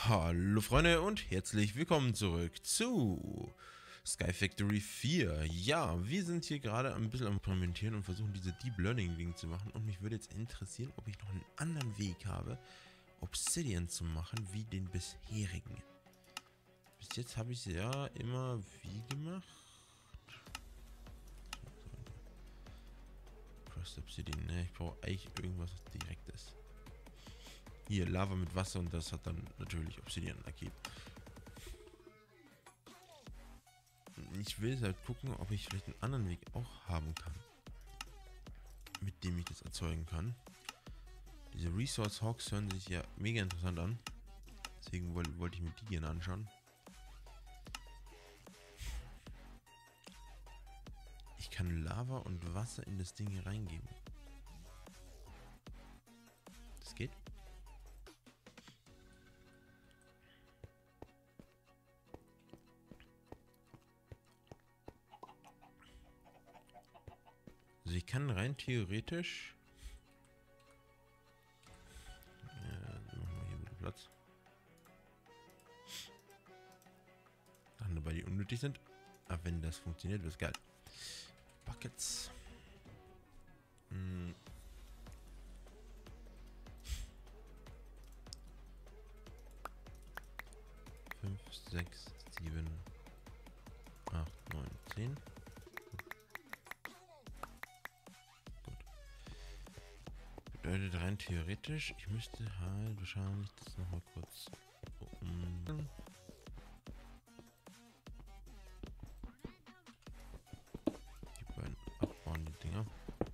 Hallo Freunde und herzlich willkommen zurück zu Sky Factory 4. Ja, wir sind hier gerade ein bisschen am Implementieren und versuchen diese Deep Learning Ding zu machen. Und mich würde jetzt interessieren, ob ich noch einen anderen Weg habe, Obsidian zu machen, wie den bisherigen. Bis jetzt habe ich es ja immer wie gemacht. Crust Obsidian, ne? Ich brauche eigentlich irgendwas Direktes. Hier, Lava mit Wasser und das hat dann natürlich Obsidian ergeben. Ich will halt gucken, ob ich vielleicht einen anderen Weg auch haben kann, mit dem ich das erzeugen kann. Diese Resource Hawks hören sich ja mega interessant an. Deswegen wollte ich mir die gerne anschauen. Ich kann Lava und Wasser in das Ding hier reingeben. Das geht? Also ich kann rein theoretisch... Ja, dann machen wir hier wieder Platz. Dann dabei, die unnötig sind. Aber wenn das funktioniert, wird es geil. Buckets. 5, 6, 7, 8, 9, 10. Gut. Bedeutet rein theoretisch, ich müsste halt wahrscheinlich das nochmal kurz um. Die beiden abbauen, die Dinger.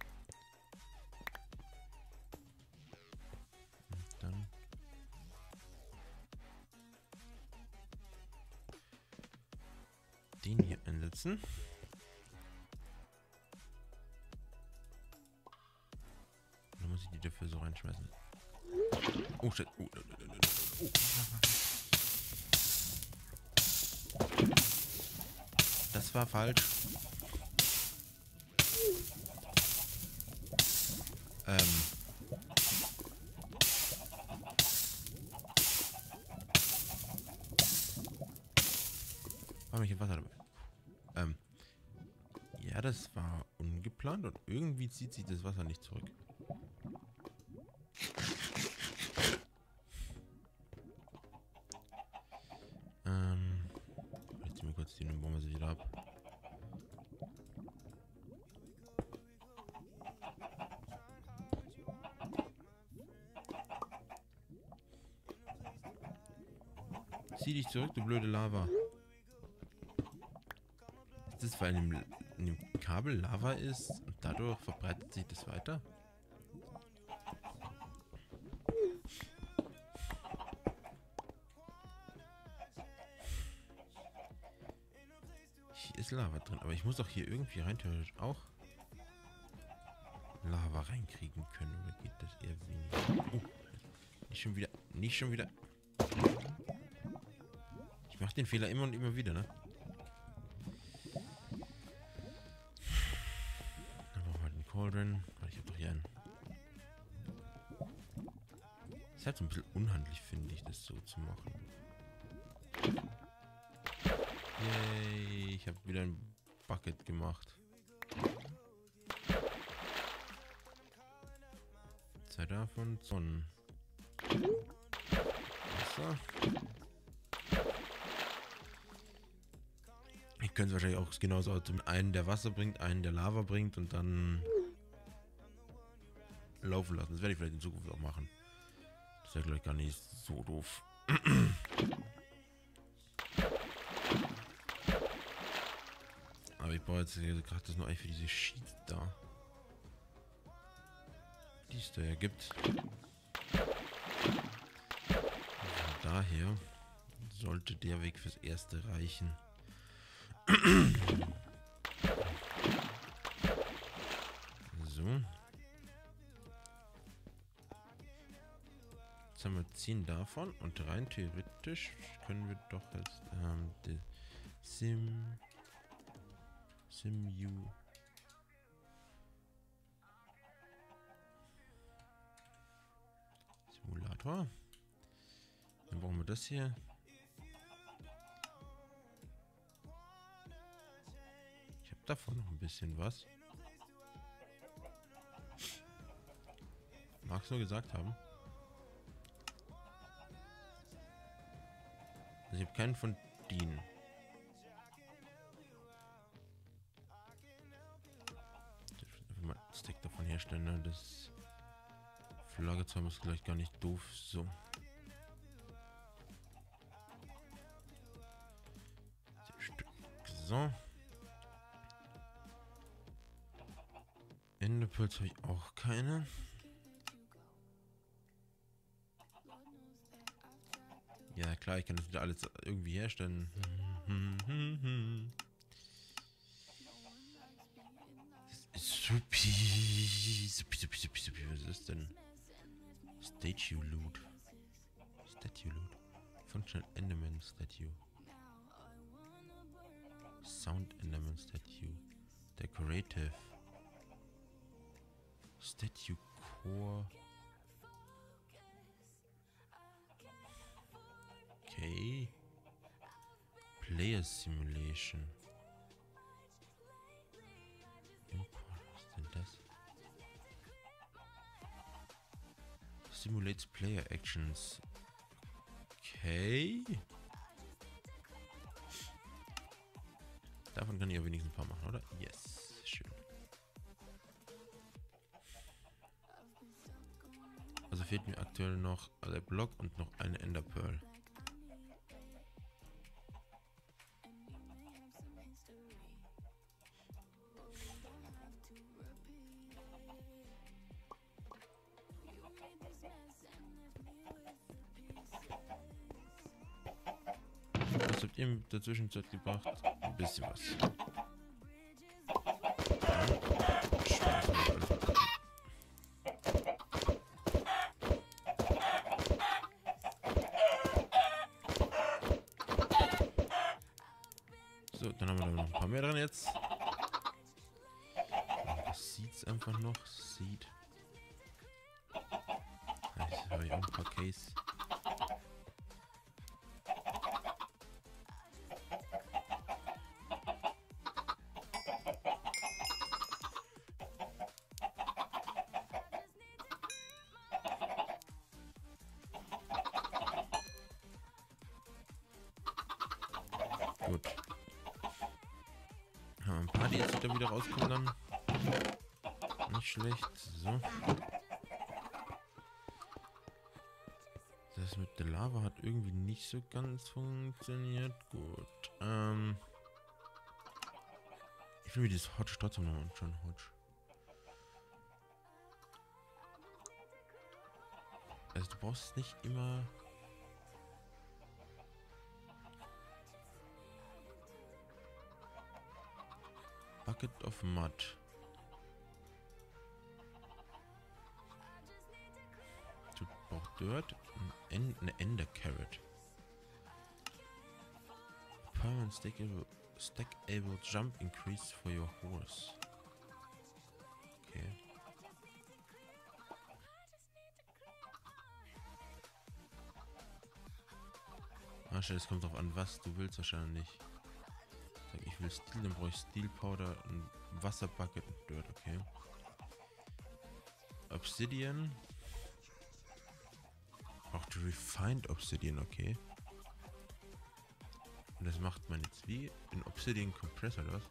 Und dann. Den hier einsetzen. Dann muss ich die dafür so reinschmeißen. Oh shit. Oh. Das war falsch. War mich im Wasser dabei. Ja, das war ungeplant und irgendwie zieht sich das Wasser nicht zurück. Ich ziehe mir kurz die und bauen wir sie wieder ab. Zieh dich zurück, du blöde Lava. Ist das, weil in dem Kabel Lava ist und dadurch verbreitet sich das weiter? Hier ist Lava drin, aber ich muss doch hier irgendwie rein theoretisch auch Lava reinkriegen können, oder geht das eher weniger? Oh, nicht schon wieder, nicht schon wieder. Ich mache den Fehler immer und immer wieder, ne? Dann brauchen wir den Cauldron. Ich habe doch hier einen. Ist halt so ein bisschen unhandlich, finde ich, das so zu machen. Yay, ich habe wieder ein Bucket gemacht. 2 davon, Sonnen. Wasser. Ich könnte es wahrscheinlich auch genauso einen, der Wasser bringt, einen, der Lava bringt und dann laufen lassen. Das werde ich vielleicht in Zukunft auch machen. Das wäre, glaube ich, gar nicht so doof. Aber ich brauche jetzt gerade das nur eigentlich für diese Sheets da. Die es da ja gibt. Also daher sollte der Weg fürs Erste reichen. So. Jetzt haben wir 10 davon und rein theoretisch können wir doch jetzt die Simulator. Dann brauchen wir das hier? Ich habe davon noch ein bisschen was. Magst du nur gesagt haben? Also ich habe keinen von denen. Einfach mal ein Stack davon herstellen, ne? Das für Lagerzaum ist vielleicht gar nicht doof. So. So. Enderpearls habe ich auch keine. Ja klar, ich kann das wieder alles irgendwie herstellen. Das ist supi. Supi. Was ist das denn? Statue Loot. Statue Loot. Functional Enderman Statue. Sound Enderman Statue. Decorative. Statue Core. Okay. Player Simulation. Was ist denn das? Simulates Player Actions. Okay. Davon kann ich ja wenigstens ein paar machen, oder? Yes. Schön. Also fehlt mir aktuell noch der Block und noch eine Enderpearl. Was habt ihr in der Zwischenzeit gebracht? Ein bisschen was. So, dann haben wir noch ein paar mehr dran jetzt. Das sieht's einfach noch. Sieht. Jetzt habe ich auch ein paar Case. Gut. Ja, ein paar, die jetzt wieder rauskommen dann. Nicht schlecht. So. Das mit der Lava hat irgendwie nicht so ganz funktioniert. Gut. Ich will mir dieses Hodge trotzdem noch anschauen. Hodge. Also du brauchst nicht immer... Bucket of Mud. Du brauchst Dirt und eine Ender Carrot. Permanent stackable jump increase for your horse. Okay. Es kommt drauf an, was du willst wahrscheinlich. Ich will Steel, dann brauche ich Steel Powder, ein Wasserbucket und Dirt, okay. Obsidian. Auch die Refined Obsidian, okay. Und das macht man jetzt wie? In Obsidian Compressor, oder was?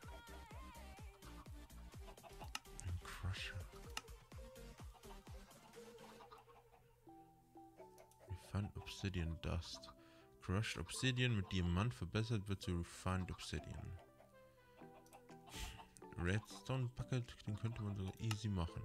Ein Crusher. Refined Obsidian Dust. Crushed Obsidian mit Diamant verbessert wird zu Refined Obsidian. Redstone Bucket, den könnte man sogar easy machen.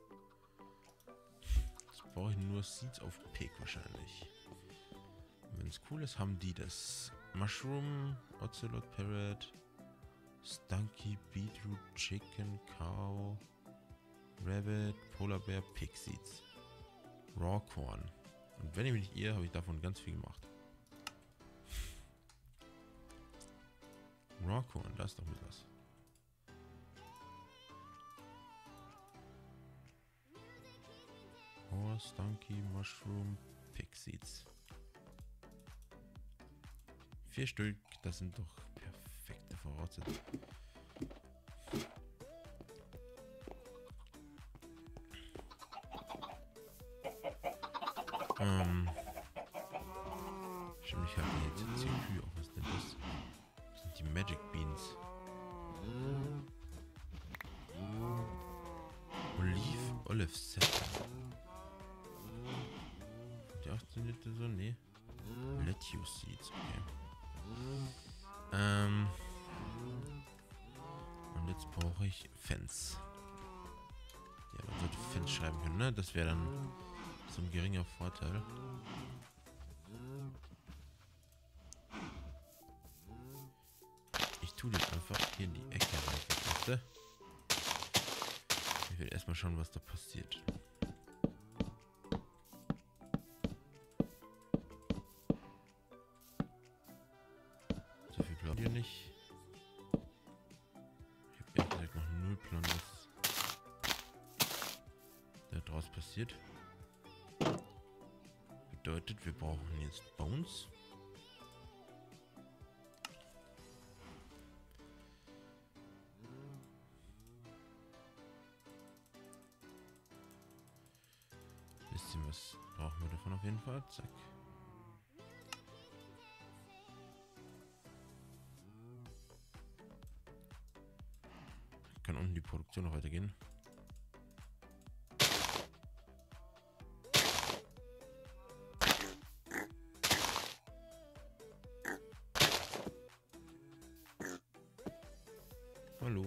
Jetzt brauche ich nur Seeds auf Pick wahrscheinlich. Wenn es cool ist, haben die das. Mushroom, Ocelot Parrot, Stunky, Beetroot, Chicken, Cow, Rabbit, Polar Bear, Pig Seeds. Raw Corn. Und wenn ich mich nicht irre, habe ich davon ganz viel gemacht. Raw Corn, da ist doch mit was. Horse, Donkey, Mushroom, Pig Seeds. 4 Stück, das sind doch perfekte Voraussetzungen. Stimmt, ich habe jetzt CPU auch. Was ist denn das? Das sind die Magic Beans. Olive Setter. Die 18 Liter so? Nee. Lettuce Seeds, okay. Und jetzt brauche ich Fence. Ja, man sollte Fence schreiben können, ne? Das wäre dann so ein geringer Vorteil. Ich tue das einfach hier in die Ecke rein. Ich will erstmal schauen, was da passiert. So viel glaubt ihr nicht. Ich habe ehrlich gesagt noch null Plan, was da draus passiert. Bedeutet, wir brauchen jetzt Bones. Bisschen was brauchen wir davon auf jeden Fall. Zack. Kann unten die Produktion noch weitergehen. Hallo.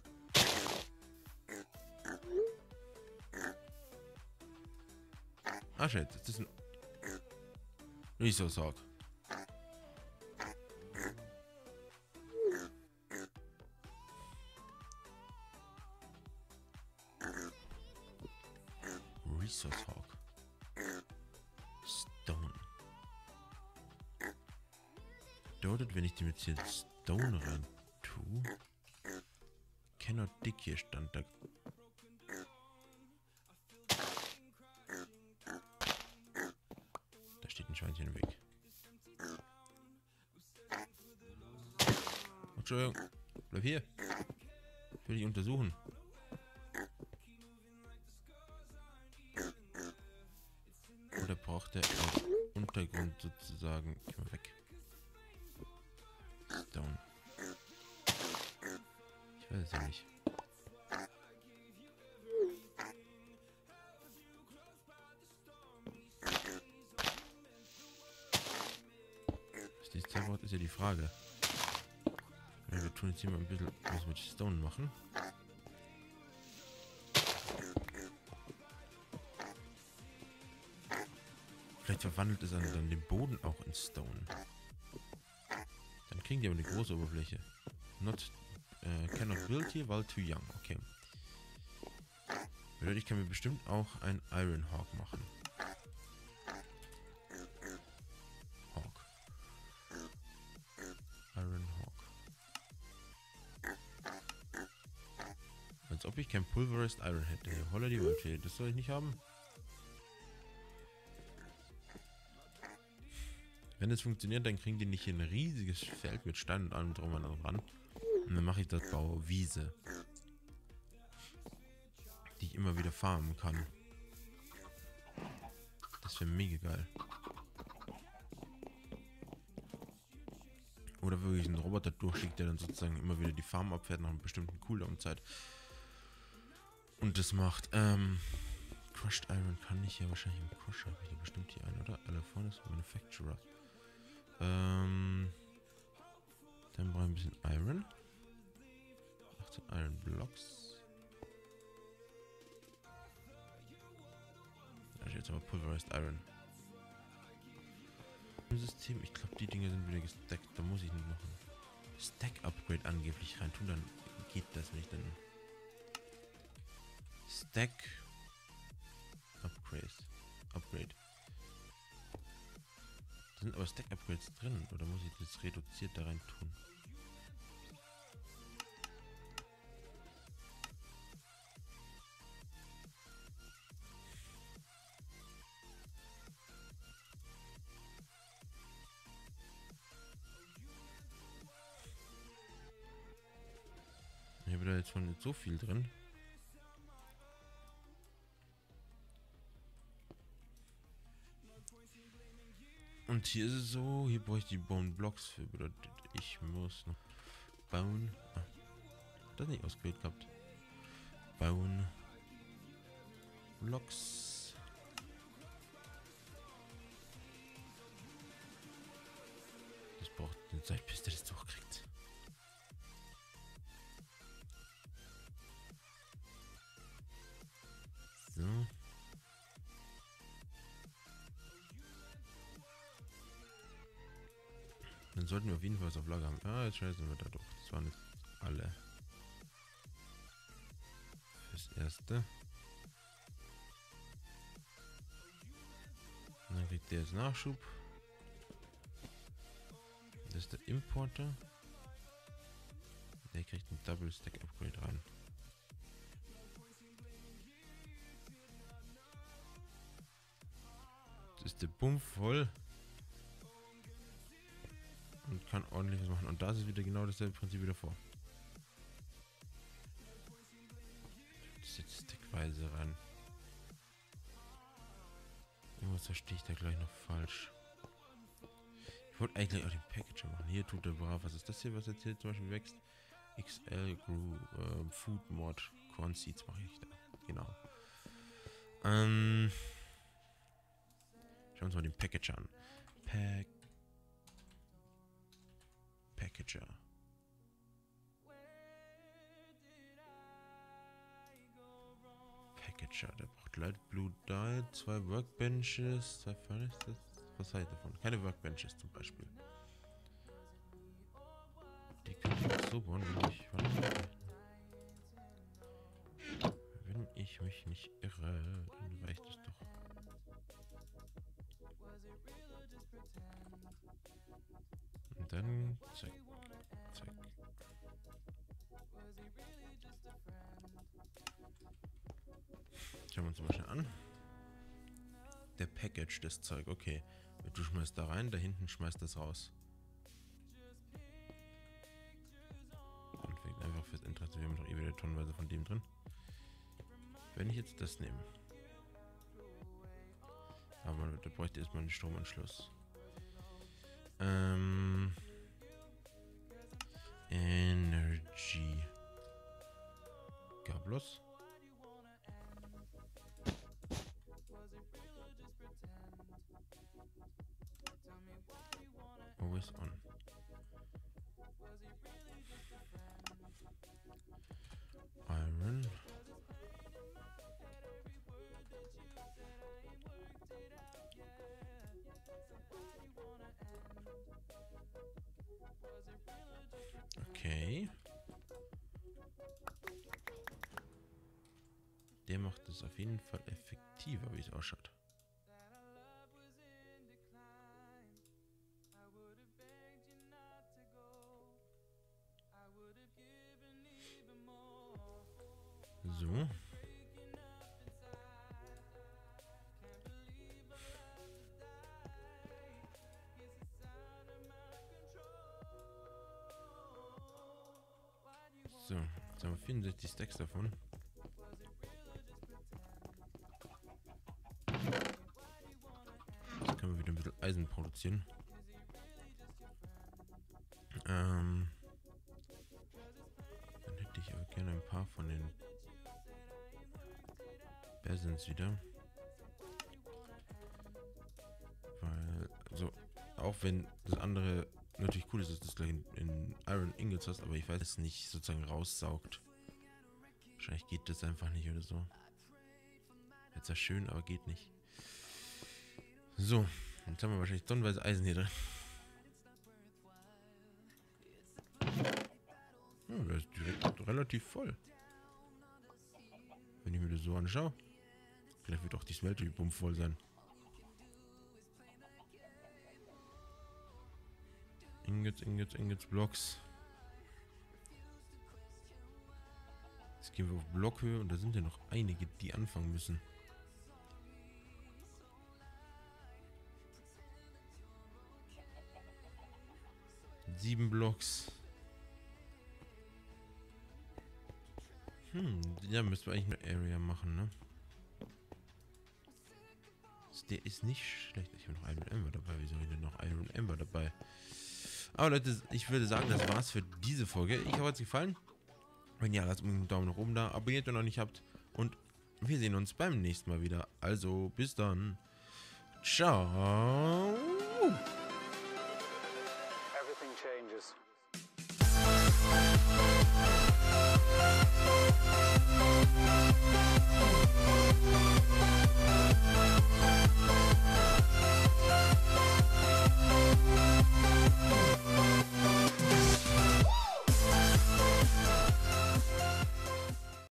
Ah, shit, das ist ein Resource Hog. Resource Hog. Stone. Bedeutet, wenn ich dem jetzt hier Stone rein tue. Cannot dig hier stand da. Da steht ein Schweinchen im Weg. Entschuldigung. Bleib hier. Ich will dich untersuchen. Oder braucht er im Untergrund sozusagen. Geh mal weg. Stone. Ich weiß es ja nicht. Was dieses Zauberwort ist ja die Frage. Ja, wir tun jetzt hier mal ein bisschen was mit Stone machen. Vielleicht verwandelt es dann den Boden auch in Stone. Dann kriegen die aber eine große Oberfläche. Cannot build hier, weil too young. Okay. Bedeutet, ich kann mir bestimmt auch ein Iron Hawk machen. Hawk. Iron Hawk. Als ob ich kein Pulverized Iron hätte. Holla die Waldfee. Das soll ich nicht haben. Wenn es funktioniert, dann kriegen die nicht ein riesiges Feld mit Steinen und allem drum und dran. Und dann mache ich das Bauwiese, die ich immer wieder farmen kann. Das wäre mega geil. Oder wirklich einen Roboter durchschickt, der dann sozusagen immer wieder die Farm abfährt nach einer bestimmten Cooldown-Zeit. Und das macht, Crushed Iron kann ich ja wahrscheinlich im Crusher, habe ich da bestimmt hier einen, oder? Alle vorne ist Manufacturer. Dann brauche ich ein bisschen Iron. 18 Iron Blocks. Da steht jetzt aber Pulverized Iron. Im System, ich glaube, die Dinge sind wieder gestackt. Da muss ich noch ein Stack-Upgrade angeblich rein tun. Dann geht das, wenn ich dann Stack-Upgrade. Sind aber Stack-Upgrades drin, oder muss ich das reduziert da rein tun? jetzt von nicht so viel drin. Und hier ist es so, hier brauche ich die Bone Blocks für. Bedeutet, ich muss noch bauen. Ah, das nicht ausgewählt gehabt. Bauen Blocks. Das braucht eine Zeit, bis der das durchkriegt. So. Dann sollten wir auf jeden Fall was auf Lager haben. Ah, jetzt scheißen wir da doch. Das waren jetzt alle. Fürs Erste. Und dann kriegt der jetzt Nachschub. Das ist der Importer. Der kriegt ein Double Stack Upgrade rein. Das ist der Bumm voll. Und kann ordentlich was machen. Und da ist es wieder genau dasselbe Prinzip wieder vor. Das jetzt stickweise rein. Irgendwas verstehe ich da gleich noch falsch. Ich wollte eigentlich auch den Packager machen. Hier tut der brav. Was ist das hier, was jetzt hier zum Beispiel wächst? XL Grew Food Mod Corn Seeds mache ich da. Genau. Schauen wir uns mal den Packager an. Packager. Packager, der braucht Light Blue Dye, 2 Workbenches, 2 Furnaces. Was heißt davon? Keine Workbenches zum Beispiel. Die kann ich auch so bauen, wenn ich mich nicht irre, dann reicht es doch. Und dann zack, zack. Schauen wir uns mal schnell an. Der Package, das Zeug, okay. Du schmeißt da rein, da hinten schmeißt das raus. Und fängt einfach fürs Interesse, wir haben doch eh wieder tonnenweise von dem drin. Wenn ich jetzt das nehme. Aber da bräuchte erstmal einen Stromanschluss. Energy. Gablos. Always on. Iron. Okay. Der macht es auf jeden Fall effektiver, wie es ausschaut. So. So, jetzt haben wir 64 Stacks davon. Jetzt können wir wieder ein bisschen Eisen produzieren. Dann hätte ich aber gerne ein paar von den Basins wieder. Weil, also, auch wenn das andere natürlich cool ist, dass du das gleich in Iron Ingots hast, aber ich weiß, dass es nicht sozusagen raussaugt. Wahrscheinlich geht das einfach nicht oder so. Jetzt ja schön, aber geht nicht. So, jetzt haben wir wahrscheinlich tonnenweise Eisen hier drin. Ja, der ist direkt relativ voll. Wenn ich mir das so anschaue. Vielleicht wird auch die Smelter voll sein. Ingots, Blocks. Jetzt gehen wir auf Blockhöhe und da sind ja noch einige, die anfangen müssen. Sieben Blocks. Ja, müssen wir eigentlich eine Area machen, ne? Der ist nicht schlecht. Ich habe noch Iron Ember dabei. Wieso habe ich denn noch Iron Ember dabei? Aber Leute, ich würde sagen, das war's für diese Folge. Ich hoffe, es hat euch gefallen. Wenn ja, lasst einen Daumen nach oben da. Abonniert, wenn ihr noch nicht habt. Und wir sehen uns beim nächsten Mal wieder. Also, bis dann. Ciao.